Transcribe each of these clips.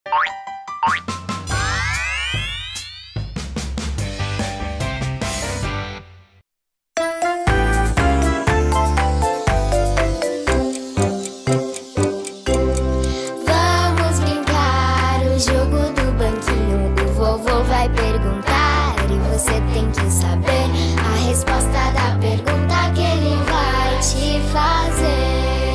Vamos brincar o jogo do banquinho. O vovô vai perguntar e você tem que saber a resposta da pergunta que ele vai te fazer.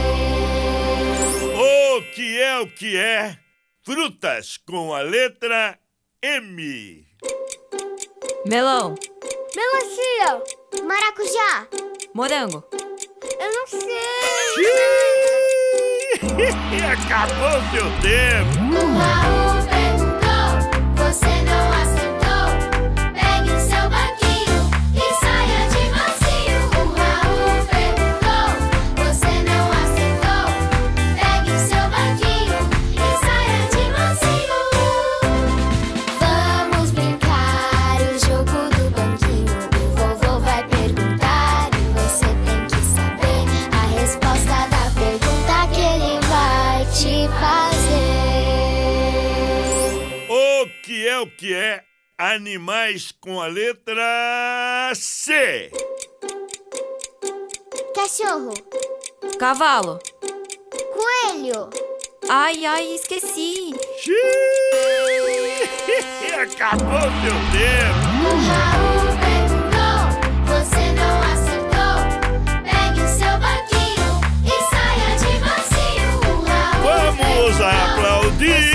O que é? Frutas com a letra M. Melão, Melancia, maracujá, morango, eu não sei. Acabou seu tempo. O Raul perguntou, você não acertou. Pegue o seu banquinho e saia de mansinho. O Raul perguntou, você não acertou. Pegue o seu banquinho e saia de mansinho. Vamos brincar o jogo do banquinho. O vovô vai perguntar e você tem que saber a resposta da pergunta que ele vai te fazer. O que é? Animais com a letra C. Cachorro, cavalo. coelho, Ai, esqueci. Acabou seu tempo. o Raul perguntou, você não acertou. Pegue o seu banquinho e saia de mansinho. O Raul Vamos perguntou, aplaudir.